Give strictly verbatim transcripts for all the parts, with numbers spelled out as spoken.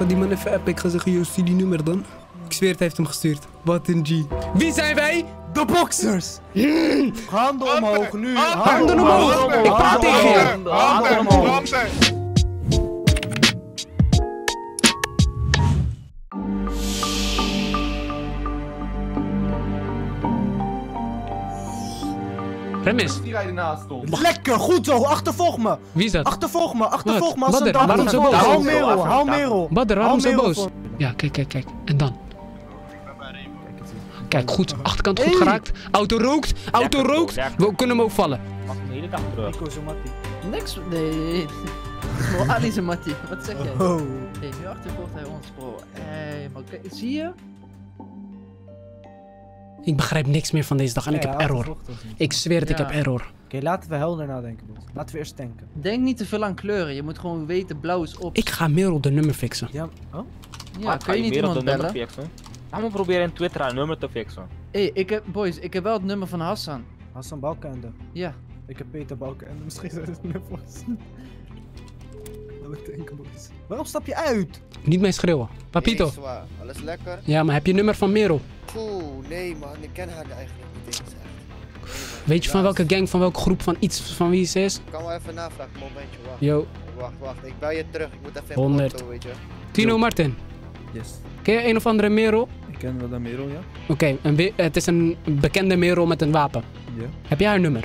ga die man even appen. Ik ga zeggen, yo, zie die nummer dan. Ik zweer het, hij heeft hem gestuurd. Wat een G. Wie zijn wij? De boxers. Mm. Handen omhoog nu. Handen omhoog. Ik praat tegen je. Handen omhoog. Remis. Die rijden naast ons. Lekker, goed zo. Achtervolg me. Wie is dat? Achtervolg me, achtervolg me. Als Badr, een waarom zo boos? Hou Merel, hou Merel. Badr, waarom zo boos? Ja, kijk, kijk, kijk. En dan? Kijk, goed. Achterkant goed geraakt. Auto rookt. Auto rookt. We kunnen hem ook vallen. Mag de hele dag terug. Nico zo Mattie. Niks, nee. Bro, Ali is een Mattie. Wat zeg jij? Oh. Hey, nu achtervolgt hij ons, bro. Hey, maar kijk, zie je? Ik begrijp niks meer van deze dag en ik heb error. Ik zweer het, ik Ja. heb error. Oké, okay, laten we helder nadenken, bos. Laten we eerst denken. Denk niet te veel aan kleuren. Je moet gewoon weten, blauw is op. Ik ga Merel de nummer fixen. Ja, oh? Ja, kun je niet iemand bellen? Laat me proberen in Twitter een nummer te fixen. Hé, hey, ik heb, boys, ik heb wel het nummer van Hassan. Hassan Balkende. Ja. Ik heb Peter Balkende. Misschien zijn het nummers. Laten we denken, boys. Waarom stap je uit? Niet mij schreeuwen. Papito. Hey, zwaar. Alles lekker? Ja, maar heb je nummer van Merel? Oeh, nee man, ik ken haar eigenlijk niet eens echt. Nee, Weet je van welke gang, van welke groep, van iets van wie ze is? Ik kan wel even navragen, momentje, wacht. Yo. Wacht, wacht, ik bel je terug, ik moet even in honderd. auto, weet je. Tino Martin. Yes. Ken je een of andere Merel? Ik ken wel een Merel, ja. Oké, okay, het is een bekende Merel met een wapen. Ja. Heb jij haar nummer?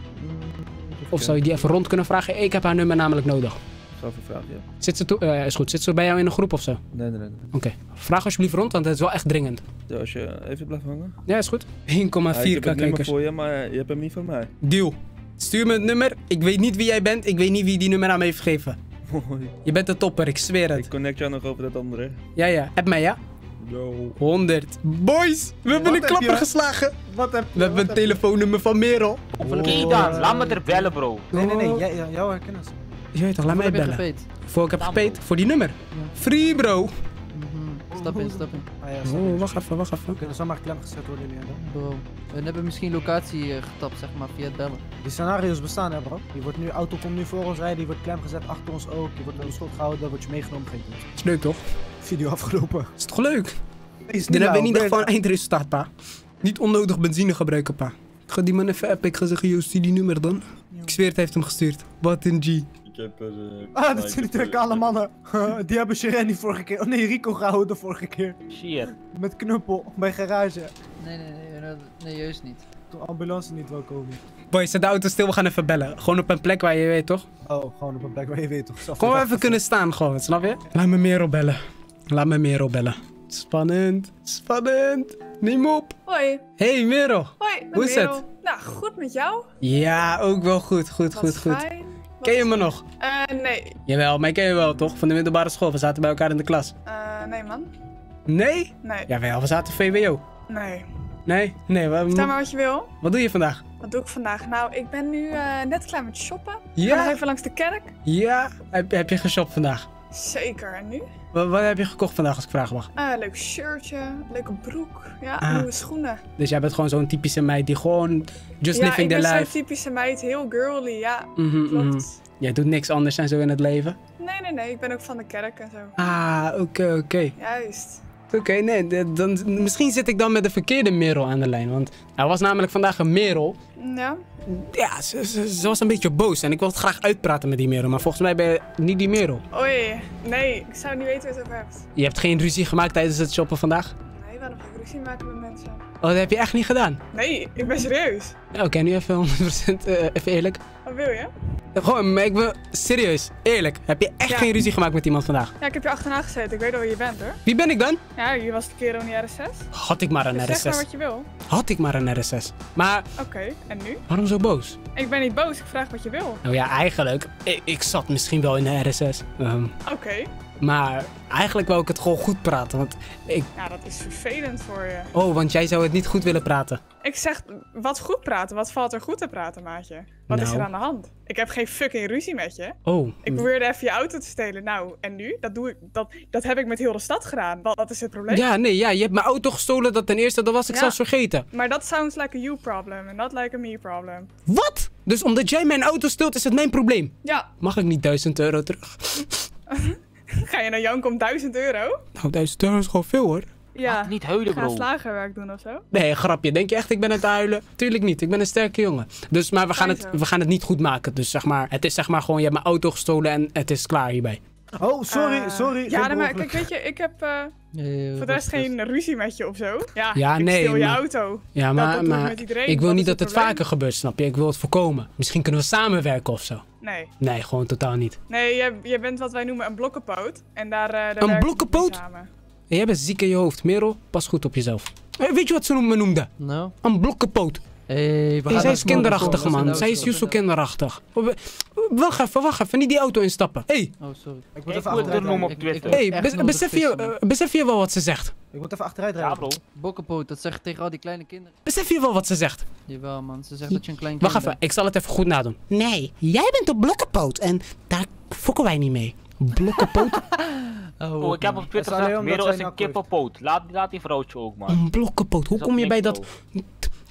Of zou je die even rond kunnen vragen? Ik heb haar nummer namelijk nodig. Ik ga even vragen, ja. Zit ze, uh, is goed. Zit ze bij jou in een groep of zo? Nee, nee, nee. Oké. Okay. Vraag alsjeblieft rond, want het is wel echt dringend. Ja, als je even blijft hangen. Ja, is goed. één komma vier k kijkers. Ik heb het nummer voor je, maar je hebt hem niet van mij. Deal. Stuur me het nummer. Ik weet niet wie jij bent. Ik weet niet wie die nummer aan me heeft gegeven. Mooi. Je bent de topper, ik zweer het. Ik connect jou nog over dat andere. Ja, ja. App mij, ja? Yo. honderd. Boys, we hebben een klapper geslagen. Wat heb je? We hebben een telefoonnummer van Merel. Oké dan, laat me er bellen, bro. Nee, nee, nee. Jij, jou herkennen ze. Je weet toch, laat mij bellen. Gepeet? Voor ik heb gepeet? Voor die nummer. Free, bro. Mm-hmm. Stap in, stap in. Ah, ja, oh, wacht even, wacht even. Kunnen zomaar klem gezet worden nu, hè? Bro, we hebben misschien locatie uh, getapt, zeg maar, via het bellen. Die scenario's bestaan, hè, bro? Je wordt nu, auto komt nu voor ons rijden, die wordt klem gezet achter ons ook. Je wordt in de schot gehouden, dan word je meegenomen. Geen goed. Is leuk, toch? Video afgelopen. Is toch leuk? Is Dan hebben we in ieder geval een eindresultaat, pa. Niet onnodig benzine gebruiken, pa. Ik ga die man even appen. Ik ga zeggen, yo, zie die nummer dan. Ik zweer het, hij heeft hem gestuurd. Wat een G. Ik heb er... Uh, ah, dat zijn die twee kale mannen. Die hebben Shereni vorige keer. Oh nee, Rico gehouden de vorige keer. Shit. Met knuppel bij garage. Nee, nee, nee, nee, nee, juist niet. Toen ambulance niet wil komen. Boys, zet de auto stil, we gaan even bellen. Gewoon op een plek waar je weet, toch? Oh, gewoon op een plek waar je weet, toch? Gewoon even kunnen staan, gewoon, snap je? Laat me Merel bellen. Laat me Merel bellen. Spannend, spannend. Neem op. Hoi. Hey Merel. Hoi, hoe is Merel. het? Nou, goed met jou? Ja, ook wel goed, goed, goed, goed. Fijn. Ken je me nog? Uh, nee. Jawel, mij ken je wel, toch? Van de middelbare school, we zaten bij elkaar in de klas. Uh, nee man. Nee? Nee. Jawel, we zaten V W O. Nee. Nee? Nee, we... Vertel maar wat je wil. Wat doe je vandaag? Wat doe ik vandaag? Nou, ik ben nu uh, net klaar met shoppen. Ja? Ik ga nog even langs de kerk. Ja? Heb, heb je geshopt vandaag? Zeker, en nu? Wat, wat heb je gekocht vandaag, als ik vragen mag? Uh, leuk shirtje, leuke broek, ja, ah. nieuwe schoenen. Dus jij bent gewoon zo'n typische meid die gewoon just ja, living the life. Ja, ik ben zo'n typische meid, heel girly, ja, mm-hmm, klopt. Mm-hmm. Jij doet niks anders en zo in het leven? Nee, nee, nee, ik ben ook van de kerk en zo. Ah, oké, okay, oké. Okay. Juist. Oké, okay, nee, dan, misschien zit ik dan met de verkeerde Merel aan de lijn, want er was namelijk vandaag een Merel. Ja? Ja, ze, ze, ze was een beetje boos en ik wil het graag uitpraten met die Merel, maar volgens mij ben je niet die Merel. Oei, nee, ik zou niet weten waar je het over hebt. Je hebt geen ruzie gemaakt tijdens het shoppen vandaag? Nee, waarom ga ik ruzie maken met mensen? Oh, dat heb je echt niet gedaan? Nee, ik ben serieus. Oké, okay, nu even honderd procent uh, even eerlijk. Wat wil je? Gewoon, maar ik ben serieus, eerlijk. Heb je echt ja. geen ruzie gemaakt met iemand vandaag? Ja, ik heb je achterna gezeten. Ik weet al wie je bent, hoor. Wie ben ik dan? Ja, je was de kerel in die R S zes. Had ik maar een dus R S zes. Zeg maar wat je wil. Had ik maar een R S zes. Maar... Oké, okay, en nu? Waarom zo boos? Ik ben niet boos, ik vraag wat je wil. Nou ja, eigenlijk, ik, ik zat misschien wel in de R S zes. Um, Oké. Okay. Maar eigenlijk wou ik het gewoon goed praten, want ik... Ja, dat is vervelend voor je. Oh, want jij zou het niet goed willen praten. Ik zeg, wat goed praten? Wat valt er goed te praten, maatje? Wat nou. is er aan de hand? Ik heb geen fucking ruzie met je. Oh. Ik probeerde even je auto te stelen. Nou, en nu? Dat doe ik, dat, dat heb ik met heel de stad gedaan. Wat, wat is het probleem? Ja, nee, ja, je hebt mijn auto gestolen, dat ten eerste, dat was ik ja. zelfs vergeten. Maar dat sounds like a you problem, and not like a me problem. Wat? Dus omdat jij mijn auto steelt, is het mijn probleem? Ja. Mag ik niet duizend euro terug? Ga je naar janken om duizend euro? Nou, duizend euro is gewoon veel hoor. Ja. Niet huilen, Ga bro. slagerwerk doen of zo? Nee, grapje. Denk je echt ik ben aan het huilen? Tuurlijk niet. Ik ben een sterke jongen. Dus, maar we gaan, het, we gaan het niet goed maken. Dus zeg maar, het is zeg maar gewoon, je hebt mijn auto gestolen en het is klaar hierbij. Oh, sorry, Eh, sorry. Ja, geen nee, maar ongeluk. kijk, weet je, ik heb eh, Eh, voor de rest geen ruzie met je of zo. Ja, Ja, ik nee, stil je maar- auto. Ja, Dat- maar, dat doe ik maar met iedereen. ik wil Wat niet is dat het het probleem? vaker gebeurt, snap je? Ik wil het voorkomen. Misschien kunnen we samenwerken of zo. Nee. Nee, gewoon totaal niet. Nee, jij, jij bent wat wij noemen een blokkenpoot. En daar, eh daar Een werken we blokkenpoot? mee samen. En jij bent ziek in je hoofd. Merel, pas goed op jezelf. Eh, weet je wat ze me noemden? Nou? Een blokkenpoot. Hey, we Hey, gaan zij naar is smoken kinderachtig, voor. man. Dat Zij is nou juist zo kinderachtig. Oh, we- Wacht even, wacht even. Niet die auto instappen. Hey, Oh, sorry. Ik moet Ik even moet het achteruit noemen rijden. op Ik- ik- Twitter. hey, echt bes- nodig besef, je, vissen. eh, besef je wel wat ze zegt? Ik moet even achteruit Ja, rijden. bro. Bokkenpoot, dat zeg je tegen al die kleine kinderen. Besef je wel wat ze zegt? Jawel, man. Ze zegt dat je een klein Wacht kind even, ik zal het even goed nadoen. Nee, jij bent een blokkenpoot en daar fokken wij niet mee. Blokkenpoot? bent. Oh, ik heb op Twitter Dat is alleen gezegd, omdat Merel zij is een nakko heeft. kippenpoot. Laat, laat die vrouwtje ook, man. Een blokkenpoot. Hoe Is kom je bij niks, dat? bro.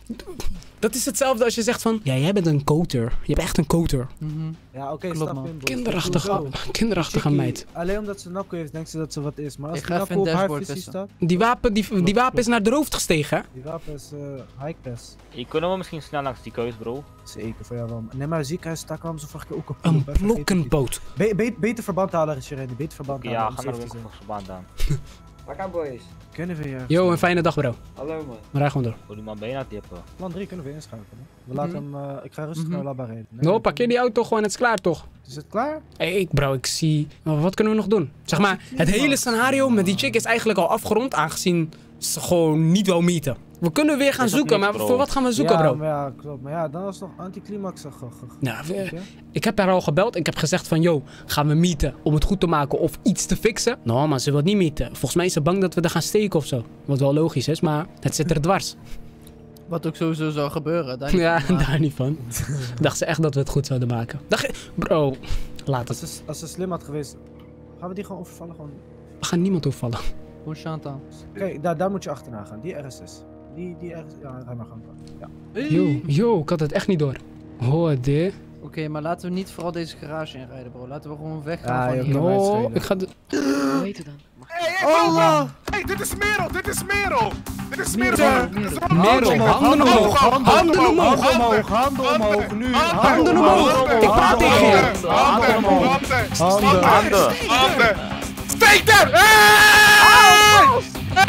Dat is hetzelfde als je zegt van... Ja, jij bent een koter. Je bent echt een koter. Mhm. Ja, oké, Klopt, stap man. in, boys. Kinderachtige, Hoezo? kinderachtige Chickie, meid. Alleen omdat ze nakko heeft, denkt ze dat ze wat is. Maar als Ik die ga even nakko een op haar dashboard visie testen. staat... Die wapen, die, die wapen is naar de hoofd gestegen, hè? Die wapen is uh, high pass. Je kunnen we misschien snel langs die keus, bro. Zeker, voor jou wel. Nee, maar ziekenhuis, daar kwamen ze vorige keer ook op. Een Even vergeten. blokkenpoot. Be be beter verband halen, Sherene. Beter verband halen. Ja, om ga safe naar de te zijn. winkelverband aan. Waar boys? Kunnen we hier... Yo, een fijne dag, bro. Hallo man. Maar rij gewoon door. Voor die man bijna tippen. Plan drie kunnen we inschakelen. We laten hem... uh, ik ga rustig Mhm. naar Labba rijden. Nee, No, nee, parkeer die auto gewoon, het is klaar toch? Is het klaar? Hé, hey, bro, ik zie... Oh, wat kunnen we nog doen? Zeg maar, het hele scenario met die chick is eigenlijk al afgerond, aangezien ze gewoon niet wil meeten. We kunnen weer gaan Is dat zoeken, niks, maar bro? voor wat gaan we zoeken, ja, bro? Maar ja, klopt. Maar ja, dan is het nog anticlimax. ge- ge- ge- Nou, we- weet je? ik heb haar al gebeld. Ik heb gezegd van, yo, gaan we meeten om het goed te maken of iets te fixen? Nou, maar ze wil niet meeten. Volgens mij is ze bang dat we er gaan steken of zo. Wat wel logisch is, maar het zit er dwars. Wat ook sowieso zou gebeuren. Daar niet Ja, van, maar- daar niet van. Dacht ze echt dat we het goed zouden maken. Dacht je... Bro, laat Als het. ze, als ze slim had geweest, gaan we die gewoon overvallen? Gewoon... We gaan niemand opvallen. Gewoon Chantal. Kijk, daar, daar moet je achterna gaan. Die R S S. Die, die R S S. Ja, ga maar gaan. Ja. Yo, yo, ik had het echt niet door. Hoor dit. Oké, maar laten we niet vooral deze garage inrijden, bro. Laten we gewoon weggaan Ja, van joh, hier. kan mij het No, schelen. ik ga... de- Hoe heet het dan? Hey, hey, Allah! hey, dit is Merel, dit is Merel! Dit is Merel! Merel, Dit is Merel. Merel, handen omhoog. Handen omhoog. Handen omhoog, handen omhoog, nu! Handen omhoog. Ik praat tegen je. Handen omhoog! Handen. Handen! Handen! Steek hem! Hey!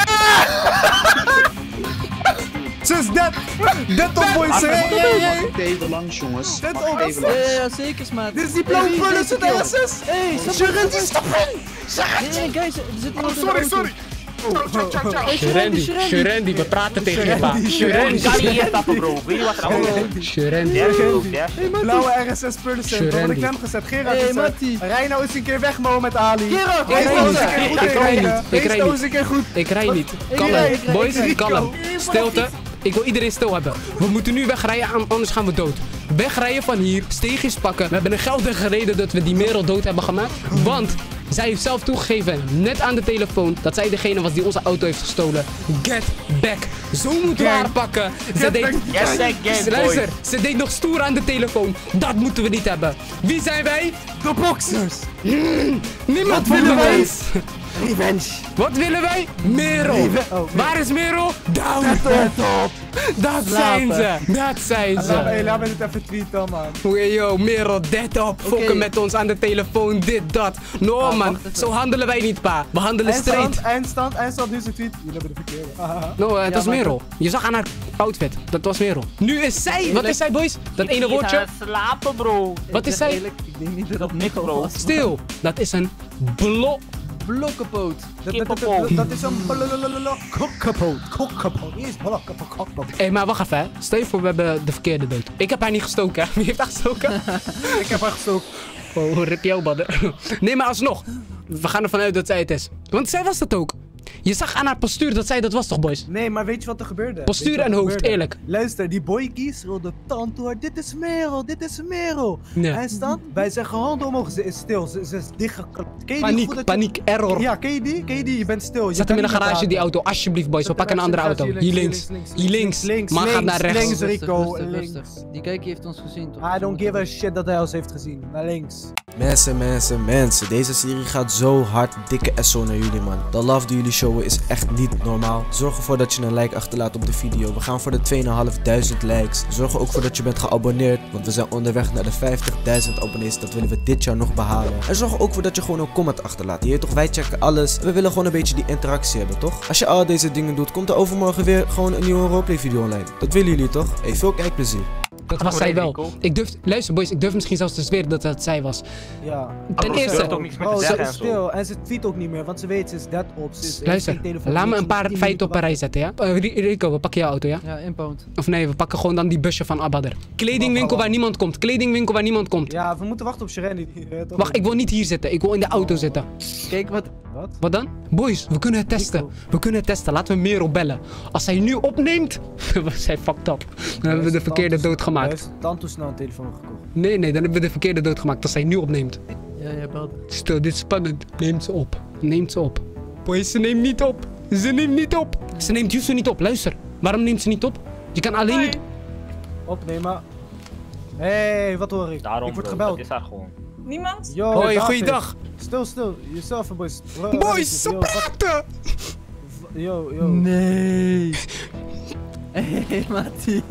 Ze is dead! Dead op, boys! Hey, hey, hey! Even langs, jongens. Dead op! Even Ja, langs. ja, ja, zeker, maat. Dit is die blauwe vullen, ze de R S S! Hey, stop Sherene, stop in! Nee, nee, guys, er zit Oh, iemand in de sorry, auto. sorry! Ciao, ciao, ciao, ciao! Hey, Shurendi, Shurendi. Shurendi, we praten tegen je pa. Ik Shurendi, kan niet hier stappen, bro. Weet je wat er allemaal is? Shurendi. Dash, bro, dash. Blauwe R S S spullen zijn. Dat word ik hem gezet. Gerard Hey, is er. Mattie. Rij nou eens een keer weg, Mo, met Ali. Gerard, Wees ik nou eens rij een niet. keer goed Ik rij inrijden. niet. Ik Wees rij nou niet. eens een keer goed. Ik rij niet. Kalm. rij, ik rij, Boys, ik rij. kalm. Stilte. Ik wil iedereen stil hebben. We moeten nu wegrijden, an- anders gaan we dood. Wegrijden van hier, steegjes pakken. We hebben een geldige reden dat we die Merel dood hebben gemaakt. Want zij heeft zelf toegegeven, net aan de telefoon, dat zij degene was die onze auto heeft gestolen. Get back. Zo moeten we haar pakken. Ze deed... Yes, that game, Luister, boy. ze deed nog stoer aan de telefoon. Dat moeten we niet hebben. Wie zijn wij? De boxers. Niemand van willen wij? ons. Revenge. Wat willen wij? Merel. Reve- oh, Waar is Merel? Down. Dat zijn ze. Dat zijn Laat me, hey, ze. laat me dit even tweeten, man. Oei, yo, Merel, dead op. Fokken met ons aan de telefoon. Dit, dat. No, Ah, man. wacht even. Zo handelen wij niet, pa. We handelen straight. Eindstand, eindstand, eindstand, nu is het tweet. Jullie hebben de verkeerde. Haha. No, eh, het Ja, was maar- Merel. Je zag aan haar outfit. Dat was Merel. Nu is zij. Wat is zij, boys? Dat ene Die is woordje. aan het slapen, bro. Wat is Ik zeg zij? eerlijk, ik denk niet dat Dat het niks, bro. was. Stil. Dat is een blok. Blokkenpoot. Dat, dat, dat, dat, dat is een blablabla kokkapoot. Kokkapoot. Wie is blokkapoot? Kokkapoot. Hé, maar wacht even, hè. Stel je voor, we hebben de verkeerde dood. Ik heb haar niet gestoken, hè. Wie heeft haar gestoken? Ik heb haar gestoken. Oh, rip jou, badder. Nee, maar alsnog. We gaan ervan uit dat zij het is. Want zij was dat ook. Je zag aan haar postuur dat zij dat was toch, boys? Nee, maar weet je wat er gebeurde? Postuur Weet je wat en er hoofd, gebeurde? eerlijk. Luister, die boykies rolden tand door. Dit is Merel, dit is Merel. Nee. Hij staat, wij zeggen handen omhoog. Ze is stil, ze, ze is dichtgeklapt. Ken je die Paniek, goed dat paniek, je... error. Ja, ken je die? Ken je die? Je bent stil. Je Zet hem in de kan niet garage, meer die praten. auto. Alsjeblieft, boys. We Zet pakken een hem andere rechts, auto. rechts, Hier links, links. links, Hier links, links. links, Maar gaat links, naar rechts. links. Rico, rustig, links. rustig. Die kijker heeft ons gezien, toch? I don't give a shit dat hij ons heeft gezien. Naar links. Mensen, mensen, mensen. Deze serie gaat zo hard. Dikke S O naar jullie, man. De love die jullie showen is echt niet normaal. Zorg ervoor dat je een like achterlaat op de video. We gaan voor de tweeduizend vijfhonderd likes. Zorg er ook voor dat je bent geabonneerd. Want we zijn onderweg naar de vijftigduizend abonnees. Dat willen we dit jaar nog behalen. En zorg er ook voor dat je gewoon een comment achterlaat. Hier toch, wij checken alles. We willen gewoon een beetje die interactie hebben, toch? Als je al deze dingen doet, komt er overmorgen weer gewoon een nieuwe roleplay video online. Dat willen jullie toch? Hey, veel kijkplezier. Dat was zij wel. Ik durf, luister boys, ik durf misschien zelfs te zweren dat het zij was. Ja. Ten Bro, ze eerste, heeft ook niks meer te Oh, ze zeggen is en zo. stil. En ze tweet ook niet meer, want ze weet, ze is dead op. Ze is, heeft luister, geen telefoon, laat me niks, een paar tien feiten op een rij minuten zetten, ja? Uh, Ri- Rico, we pakken jouw auto, ja? Ja, impound. Of nee, we pakken gewoon dan die busje van Abadder. Kledingwinkel waar niemand komt, kledingwinkel waar niemand komt. wachten. Ja, we moeten wachten op Sherenne. Wacht, ik wil niet hier zitten, ik wil in de auto zitten. Kijk wat... Wat? Wat dan? Boys, we kunnen het testen. Rico. We kunnen het testen, laten we Merel bellen. Als hij nu opneemt, we zijn fucked up. Dan hebben we de verkeerde dood gemaakt. Hij heeft tante snel een telefoon gekocht. Nee, nee, dan hebben we de verkeerde dood gemaakt als hij nu opneemt. Ja, ja, belt. Stel, dit is spannend. Neemt ze op. Neemt ze op. Boys, ze neemt niet op. Ze neemt niet op. Ze neemt Yusu niet op. Luister. Waarom neemt ze niet op? Je kan alleen niet... Opnemen. Hé, hey, wat hoor ik? Daarom, ik word bro, gebeld. dat is haar gewoon. Niemand? Yo, Hoi, David. goeiedag. Stil, stil. Jezelf, boys. Wa- wa- Boys, ze yo, wat- praten. Yo, yo. Nee. Hé, hey, Mati.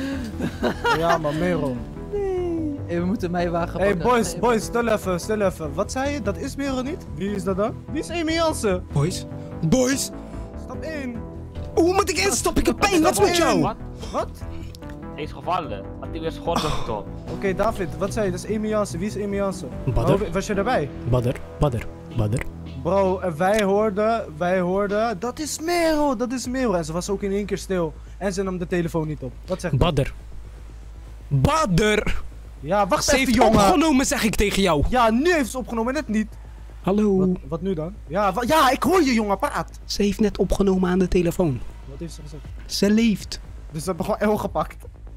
Ja, man, Merel. Nee. Hey, we moeten mij wagen Hé, hey, pakken. boys, Hey, boys, stil even, stil even. Wat zei je? Dat is Merel niet? Wie is dat dan? Wie is Amy Jansen? Boys. Boys. Stap in. Hoe moet ik instappen? Ik heb pijn. Wat is met jou? Wat? Wat? Hij is gevallen. Had hij weer zijn gordel getrokken. Oké, David, wat zei je? Dat is Amy Jansen. Wie is Amy Jansen? Badder. Oh, was je erbij? Badder. Badder. Badder. Bro, en wij hoorden, wij hoorden, dat is Merel, dat is Merel. En ze was ook in één keer stil. En ze nam de telefoon niet op. Wat zegt u? Badder. Badder. Ja, wacht Ze even, heeft jongen. opgenomen, zeg ik tegen jou. Ja, nu heeft ze opgenomen, net niet. Hallo. Wat, wat nu dan? Ja, wa- ja, ik hoor je, jongen, praat. Ze heeft net opgenomen aan de telefoon. Wat heeft ze gezegd? Ze leeft. Dus ze hebben gewoon L gepakt.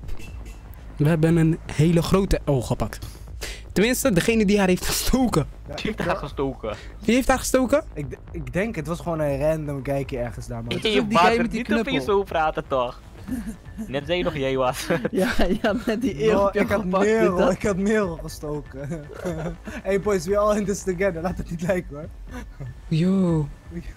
We hebben een hele grote L gepakt. Tenminste, degene die haar heeft gestoken. Ja, Die heeft haar gestoken. Wie heeft haar gestoken? ik, d- ik denk, het was gewoon een random kijkje ergens daar, man. is Je ook die guy mag met die niet op je knuppel. zo praten toch? Net zei je nog jij was. Ja, je had net die Bro, eeuw ik had gepakt. dit, Merel, dat. ik had Merel gestoken. Hey boys, we all in this together. Laat het niet lijken, hoor. Yo.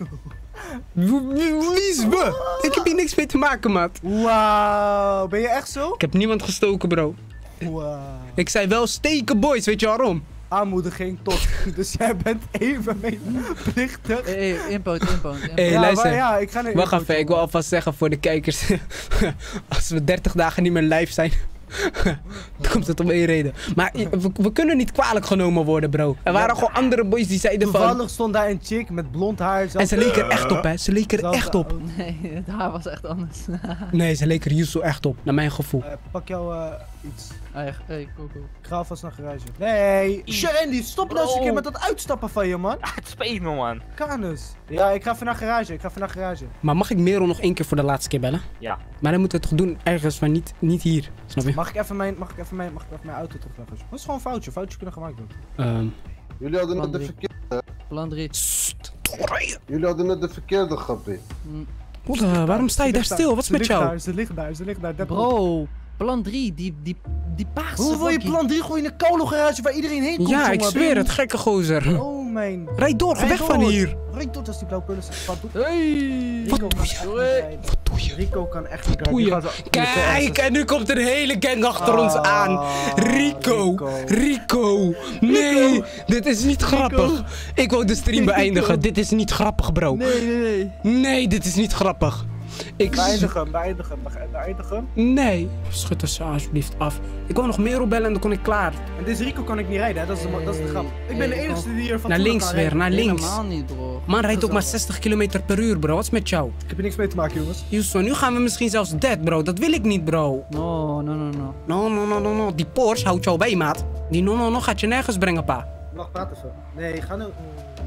Wie, wie- wie is we? Ik heb hier niks mee te maken, maat. Wauw, ben je echt zo? Ik heb niemand gestoken, bro. Wauw. Ik zei wel steken, boys. Weet je waarom? Aanmoediging tot. Dus jij bent even meeplichtig. Hé, hey, impound, impound, impound. Hey, ja, luister. maar ja, ik ga naar Wacht info, even, ik wil jongen. alvast zeggen voor de kijkers. Als we dertig dagen niet meer live zijn, dan komt het om één reden. Maar we, we kunnen niet kwalijk genomen worden, bro. Er waren gewoon andere boys die zeiden van... Toevallig stond daar een chick met blond haar. En ze leek er echt op, hè. Ze leek er zelfde echt op. auto. Nee, het haar was echt anders. Nee, ze leek er Yusu echt op, naar mijn gevoel. Eh, pak jou eh, iets. Ah, ja, hey, cool, cool. Ik ga alvast naar garage. Nee, Shandy, stop nou eens een keer met dat uitstappen van je, man. Het spijt me man. Kanus. Ja, ik ga even naar garage. Ik ga even naar garage. Maar mag ik Merel nog één keer voor de laatste keer bellen? Ja. Maar dan moeten we het toch doen ergens, maar niet, niet hier. Snap je? Mag ik even mijn, mag ik even mijn, mag ik even mijn auto terugleggen? Dat is gewoon een foutje. Foutjes kunnen gemaakt worden. Ehm Jullie hadden net Plan de drie. verkeerde. Plan drie. Jullie hadden net de verkeerde grappie. Broeder, waarom sta je Ze daar ligt stil? Wat is Ze met ligt jou? Daar, ze ligt daar, ze ligt daar. Dat- Bro, plan drie, die, die, die paarse Hoe wil je wakkie. plan drie gooien in de koude garage waar iedereen heen komt, Ja, jongen? ik Ben zweer je- het, gekke gozer. Oh mijn... Rijd door, ga Rijd weg van door. hier. Rijd door als die blauwe pullen zijn. Wat doet Hey! Rico kan doe je? echt niet rijden. Wat doe je? Rico kan echt niet rijden. Doe Die je? gaat zo- Kijk, en nu komt een hele gang achter ons Ah, aan. Rico, Rico. Rico. Nee, dit is niet grappig. Ik wil de stream beëindigen. Dit is niet grappig, bro. Nee, nee, nee. Nee, dit is niet grappig. Ik... Beëindig hem, beëindig hem, beëindig hem. Nee. Schud er alsjeblieft af. Ik wil nog Merel bellen en dan kon ik klaar. En deze Rico kan ik niet rijden, hè? Dat is de, dat is de grap. Ik ben de ik enige die hier van Naar links weer, naar links. Helemaal niet, bro. Man rijdt ook maar Gezellig. zestig kilometer per uur, bro. Wat is met jou? Ik heb er niks mee te maken, jongens. Houston, nu gaan we misschien zelfs dead, bro. Dat wil ik niet, bro. No, no, no, no. No, no, no, no, no. Die Porsche houdt jou bij, maat. Die no, no, no gaat je nergens brengen, pa. Wacht, praat even. Nee, ga nou...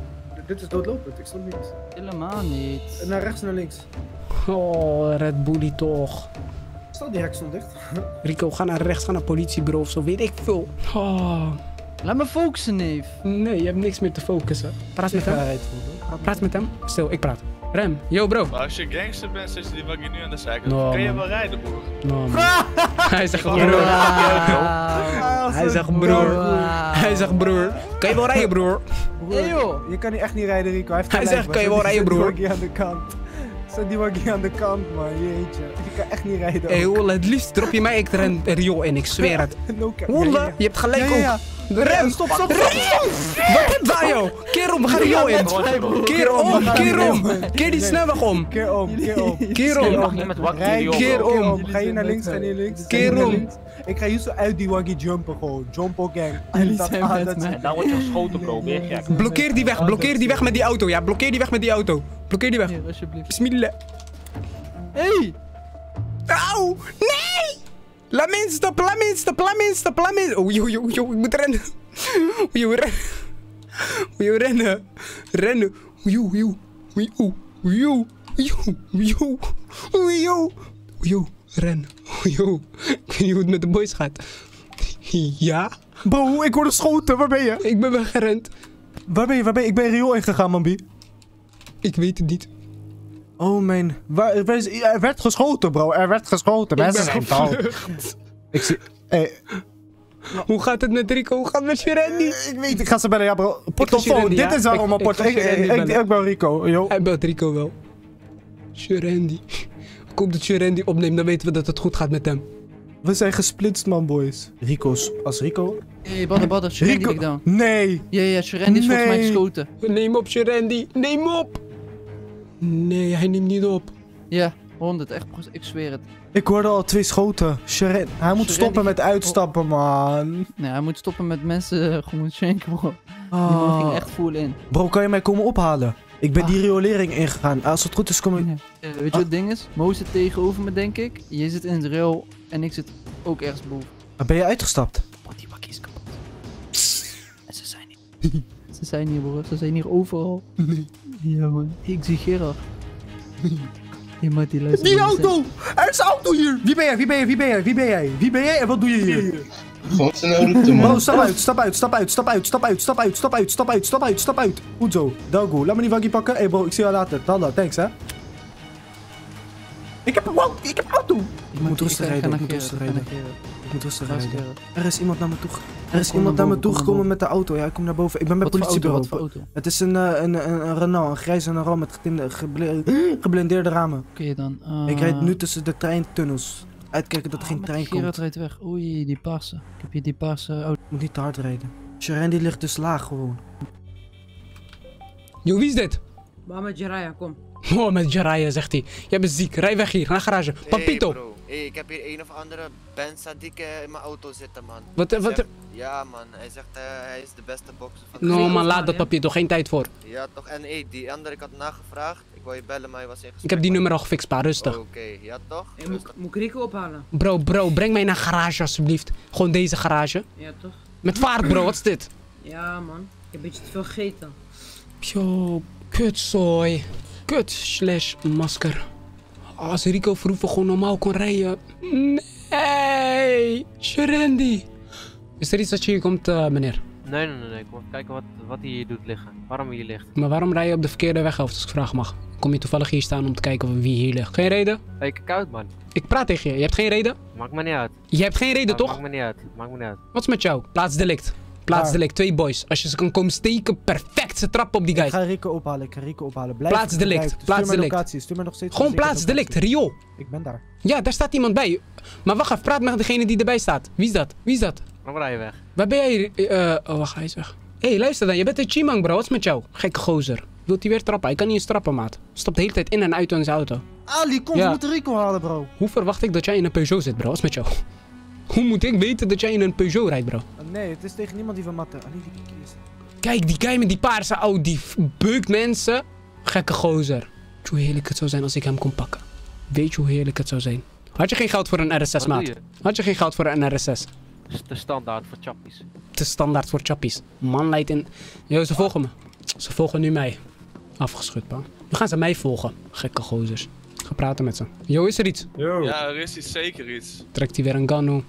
dit is doodlopend, ik snap niet. Helemaal niet. Naar rechts, naar links. Oh, Red Bully toch. Staat die hek stond dicht? Rico, ga naar rechts, ga naar politiebureau of zo, weet ik veel. Oh. Laat me focussen, neef. Nee, je hebt niks meer te focussen. Praat met hem. Praat met hem. Stil, ik praat. Rem, yo bro. Maar als je gangster bent, zit je die waggie nu aan de zijkant. No, kan je man. wel rijden, broer? No, man. Hij zegt broer. Hij zegt broer. Hij zegt broer. Kan je wel rijden, broer? Hey joh, je kan niet echt niet rijden, Rico. Hij, heeft Hij gelijk, zegt, man. kan je wel Zet die- rijden, broer? Zet die waggie aan de kant. Zet die waggie aan de kant, man. Jeetje. Je kan echt niet rijden. Hé, ook. Wolle, het liefst drop je mij ik ren Rio in, ik zweer het. No cap. Wolle, Ja, ja. je hebt gelijk Ja, ja, ja. ook. Rem, stop, stop, stop, stop. Wat heb jij, joh? Keer om, we gaan Rio in. Keer om, keer om. Keer die snelweg om. Keer om, keer om. Keer Je om. mag niet met waggie Rij, Rio, keer bro. om. Ga je naar links, ga je naar links. Keer ga je naar om. links. Ik ga hier zo uit die waggie jumpen gewoon. Jumpo gang. Jullie Dat- zijn ah, met dat is- me. En dan word je geschoten, bro. Ben je gek? Blokkeer die weg, blokkeer die weg met die auto, ja. Blokkeer die weg met die auto. Blokkeer die weg. Hier, alsjeblieft. Bismillah. Hey! Auw! Nee! Laat me instappen, laat me instappen, laat me instappen, laat me... Oh, joh, joh, joh, ik moet rennen. Oh, joh, rennen. Oh, joh, rennen. Rennen. Oh, joh, joh. Oh, joh. Oh, joh. Oh, joh. Oh, joh. Oh, joh. Rennen. Oh, joh. Ik weet niet hoe het met de boys gaat. Ja? Bro, ik word geschoten. Waar ben je? Ik ben weggerend. Waar ben je? Waar ben je? Ik ben Rio ingegaan, Mambi. Ik weet het niet. Oh mijn... Waar, waar is, er werd geschoten, bro. Er werd geschoten. Ik Mensen ben zijn dood. Ik zie... Hey, Hoe gaat het met Rico? Hoe gaat het met Shirendi? ik weet, ik ga ze bellen. Ja, bro. ga Portofoon. Shirendi, Dit ja. is waarom Ik- mijn ik ga portofoon... Ik, Shirendi ik, ik, bellen. ik ben Rico, yo. Hij belt Rico wel. Shirendi. Ik hoop dat Shirendi opneemt, dan weten we dat het goed gaat met hem. We zijn gesplitst, man, boys. Rico's... Als Rico... Hey, badder, badder. Shirendi ligt down. Nee. Ja, ja, Shirendi is volgens mij Nee. geschoten. Neem op, Shirendi. Neem op. Nee, hij neemt niet op. Ja, honderd. Echt, ik zweer het. Ik hoorde al twee schoten. Sharen... Hij moet Shirendi- stoppen met uitstappen, man. Nee, hij moet stoppen met mensen eh, gewoon schenken, bro. Die man Ah. ging echt full in. Bro, kan je mij komen ophalen? Ik ben die Ah. riolering ingegaan. Als het goed is, kom ik... Eh, weet je wat het ding is? Mo zit tegenover me, denk ik. Je zit in de rail en ik zit ook ergens boven. Ah, ben je uitgestapt? Oh, die bakje is kapot. En ze zijn niet. Ze zijn hier, bro. Ze zijn hier overal. Nee. Ja, man. Ik zie Gerard. Hé, hey, die luister. Die auto! Er is een auto hier! Wie ben jij? Wie ben jij? Wie ben jij? Wie ben jij? Wie ben jij en wat doe je hier? Gewoon zijn route, man. Bro, stap uit, stap uit, stap uit, stap uit, stap uit, stap uit, stap uit, stap uit, stap uit, stap uit. Goed zo. Dango. Laat me die waggie pakken. Hé hey bro, ik zie jou later. Dalla, thanks hè. Ik heb een wow, ik heb een auto. Ik moet rustig rijden, ik moet rustig rijden. Ik moet rustig rijden. Er is iemand naar me toe. Er is iemand naar me toe gekomen met de auto. Ja, ik kom naar boven. Ik ben bij Wat voor auto? politiebureau. Wat voor auto? Het is een, eh, een, een, een Renault, een grijze Renault met getinde- geble- geblindeerde ramen. Oké dan. Uh, Ik rijd nu tussen de treintunnels. Uitkijken dat er geen trein Gerard komt. rijdt weg. Oei, die paarse. Ik heb hier die paarse auto. Ik moet niet te hard rijden. Sharon die ligt dus laag gewoon. Yo, wie is dit? Waar met Jiraya, kom. Oh, met Jiraya, zegt hij. Jij bent ziek. Rij weg hier, naar de garage. Papito. Hey bro, hey, ik heb hier een of andere Ben Sadiq in mijn auto zitten, man. Wat, Hij wat- zegt- Ja, man. Hij zegt uh, hij is de beste bokser van de No wereld. man, laat dat Papito. Geen tijd voor. Ja, toch. En hey, die andere, ik had nagevraagd. Ik wou je bellen, maar je was in gesprek. Ik heb die nummer al gefixt, pa. Rustig. Oké, ja toch? Hey, moet, moet ik Rico ophalen? Bro, bro, breng mij naar garage alsjeblieft. Gewoon deze garage. Ja, toch? Met vaart, bro. Wat is dit? Ja, man. Ik heb een beetje te veel gegeten. Yo, kutzooi. Kut slash masker. Als Rico vroeger gewoon normaal kon rijden. Nee, Shirendi. Is er iets dat je hier komt, uh, meneer? Nee, nee, nee, nee. Kom even kijken wat, wat hij hier doet liggen. Waarom hij hier ligt. Maar waarom rij je op de verkeerde weg, als ik vragen mag? Kom je toevallig hier staan om te kijken wie hier ligt? Geen reden? Hey, kijk uit, man. Ik praat tegen je. Je hebt geen reden? Maakt me niet uit. Je hebt geen reden, Ja, toch? Maakt me niet uit. Maakt me niet uit. Wat is met jou? Plaatsdelict. Plaatsdelict. Twee boys. Als je ze kan komen steken, perfect. Ze trappen op die Ik guys. ga Rico ophalen, ik ga Rico ophalen. Blijf Plaatsdelict, blijf. Stuur me plaatsdelict. locatie, stuur me nog steeds Gewoon een zekere plaatsdelict. locatie. Riool. Ik ben daar. Ja, daar staat iemand bij. Maar wacht even. Praat met degene die erbij staat. Wie is dat? Wie is dat? Dan rij je weg. Waar ben jij? eh oh, wacht. Hij is weg. Hé, hey, luister dan. Je bent een Chimang, bro. Wat is met jou? Gekke gozer. Wilt hij weer trappen? Hij kan niet eens trappen, maat. Stapt de hele tijd in en uit in zijn auto. Ali, kom, Ja. we moeten Rico halen, bro. Hoe verwacht ik dat jij in een Peugeot zit, bro? Wat is met jou? Hoe moet ik weten dat jij in een Peugeot rijdt, bro? Ah, nee, het is tegen niemand die van matten. Ali, die kies. Kijk, die guy met die paarse auto, die f- beukt mensen. Gekke gozer. Weet je hoe heerlijk het zou zijn als ik hem kon pakken? Weet je hoe heerlijk het zou zijn? Had je geen geld voor een R S S, Wat maat? doe je? Had je geen geld voor een R S S? Dat is de standaard voor chappies. Het is standaard voor chappies. Man leidt in... Yo, ze volgen me. Ze volgen nu mij. Afgeschud, pa. Nu gaan ze mij volgen. Gekke gozers. Ik ga praten met ze. Yo, is er iets? Yo. Ja, er is iets, zeker iets. Trekt hij weer een Ganu.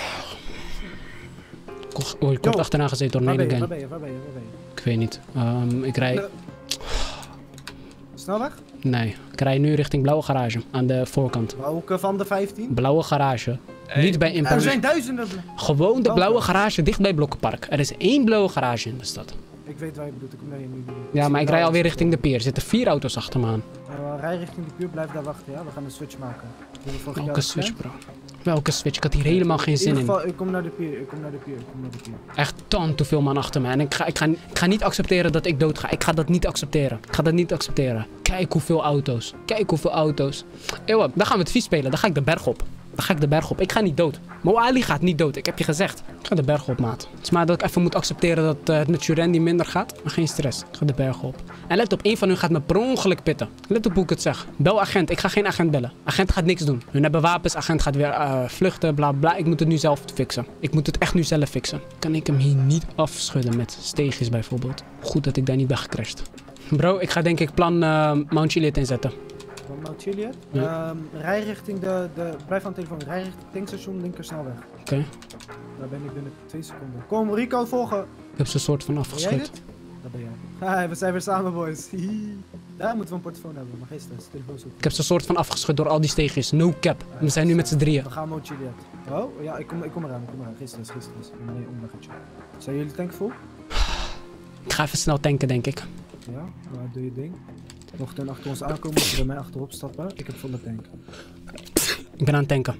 Oh, ik word achterna gezeten door Waar een ben hele je? gang. Waar ben je? Waar ben je? Waar ben je? Ik weet niet. Um, ik rij... Nee. Snelweg? Nee, ik rij nu richting Blauwe Garage. Aan de voorkant. Welke van de vijftien? Blauwe Garage. Hey. Niet bij Er Impact. zijn duizenden. Gewoon de Welke? Blauwe Garage dicht bij Blokkenpark. Er is één Blauwe Garage in de stad. Ik weet waar je bedoelt, ik kom naar je nu. Ja, maar ik rij alweer richting de pier. Er zitten vier auto's achter me aan. Uh, rij richting de puur, blijf daar wachten, ja? We gaan een switch maken. Welke switch, bro? Welke switch? Ik had hier helemaal geen In zin ieder in. geval, ik kom naar de pier, ik kom naar de pier, ik kom naar de pier. Echt tant te veel man achter me. En ik ga, ik, ga, ik ga niet accepteren dat ik dood ga. Ik ga dat niet accepteren. Ik ga dat niet accepteren. Kijk hoeveel auto's. Kijk hoeveel auto's. Eeuw, dan gaan we het vies spelen. Dan ga ik de berg op. Dan ga ik de berg op. Ik ga niet dood. Mo Ali gaat niet dood. Ik heb je gezegd. Ik ga de berg op, maat. Het is maar dat ik even moet accepteren dat uh, het met Jurendi minder gaat. Maar geen stress. Ik ga de berg op. En let op, één van hun gaat me per ongeluk pitten. Let op hoe ik het zeg. Bel agent. Ik ga geen agent bellen. Agent gaat niks doen. Hun hebben wapens. Agent gaat weer uh, vluchten. Bla bla. Ik moet het nu zelf fixen. Ik moet het echt nu zelf fixen. Kan ik hem hier niet afschudden met steegjes bijvoorbeeld? Goed dat ik daar niet ben gecrashed. Bro, ik ga denk ik plan uh, Mount Juliet inzetten. Van Mount Juliet? Ja. Um, rij richting de, de... Blijf aan de telefoon. Rij richting tankstation, linkersnelweg. Oké. Okay. Daar ben ik binnen twee seconden. Kom, Rico, volgen. Ik heb ze soort van afgeschud. Dat ben jij. Hi, we zijn weer samen, boys. Daar moeten we een portofoon hebben, maar geen stress. Telefoon zoeken. Ik heb ze soort van afgeschud door al die steegjes. No cap. We zijn nu met z'n drieën. We gaan Mount Juliet. Oh, ja, ik kom, ik kom eraan, ik kom eraan. Geen stress, geen stress. Nee, omweggetje. Zijn jullie tank vol? Ik ga even snel tanken, denk ik. Ja, maar doe je ding. Mocht er achter ons aankomen, moet je bij mij achterop stappen. Ik heb volle tank. Ik ben aan het tanken.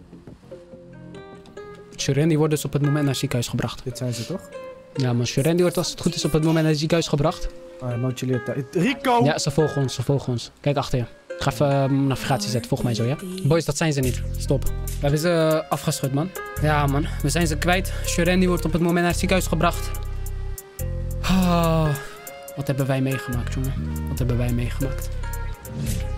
Shurendi wordt dus op het moment naar het ziekenhuis gebracht. Dit zijn ze toch? Ja, maar Shurendi wordt als het goed is op het moment naar het ziekenhuis gebracht. Ah, Mount Juliet. Rico! Ja, ze volgen ons, ze volgen ons. Kijk achter je. Ik ga even uh, navigatie zetten, volg mij zo, ja? Boys, dat zijn ze niet. Stop. We hebben ze uh, afgeschud, man. Ja, man. We zijn ze kwijt. Shurendi wordt op het moment naar het ziekenhuis gebracht. Oh, wat hebben wij meegemaakt, jongen? Wat hebben wij meegemaakt?